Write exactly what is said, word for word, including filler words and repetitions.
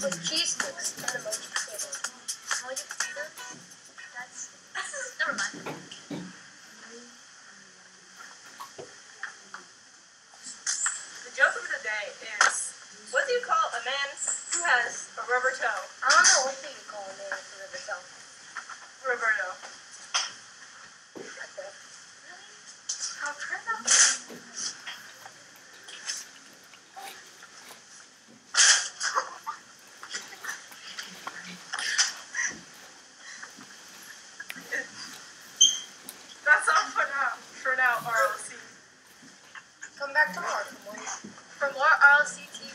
with cheese sticks and emoji potato. Emoji potato? That's... Never mind. The joke of the day is, what do you call a man who has a rubber toe? I don't know, what do you call a man with a rubber toe? Roberto. Okay. How true. That's all for now. For now, R L C. Come back tomorrow for more. For more R L C T